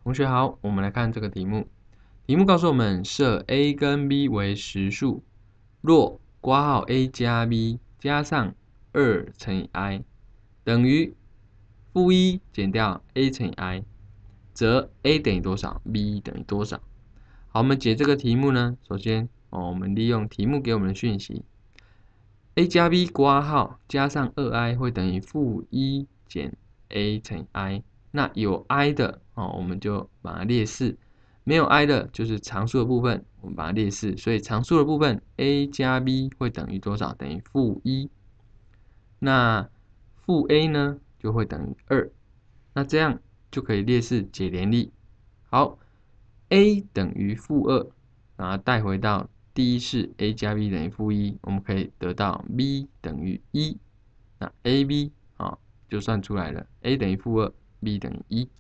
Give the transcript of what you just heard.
同学好，我们来看这个题目。题目告诉我们，设 a 跟 b 为实数，若括号 a 加 b 加上2乘以 i 等于负1减掉 a 乘以 i， 则 a 等于多少 ，b 等于多少？好，我们解这个题目呢，首先我们利用题目给我们的讯息 ，a 加 b 括号加上2i 会等于负1减 a 乘以 i。那有 i 的我们就把它列4；没有 i 的，就是常数的部分，我们把它列4。所以常数的部分 a 加 b 会等于多少？等于负1。那负 a 呢，就会等于2。那这样就可以列式解联立。好 ，a 等于负2，然后带回到第一式 a 加 b 等于负1，我们可以得到 b 等于1。那 ab 就算出来了 ，a 等于负2。b 等于1。